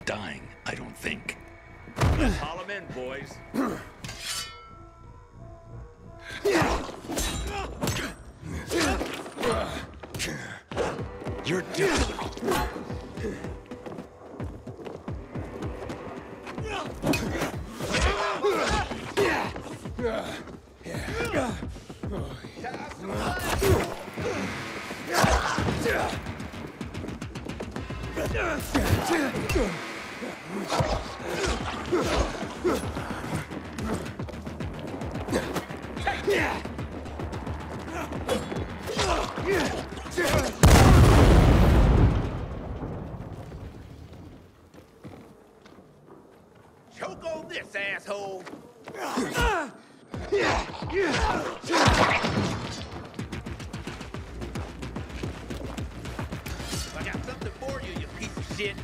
dying, I don't think. Let's haul him in, boys. You're different. Choke on this, asshole! I got something for you, you piece of shit!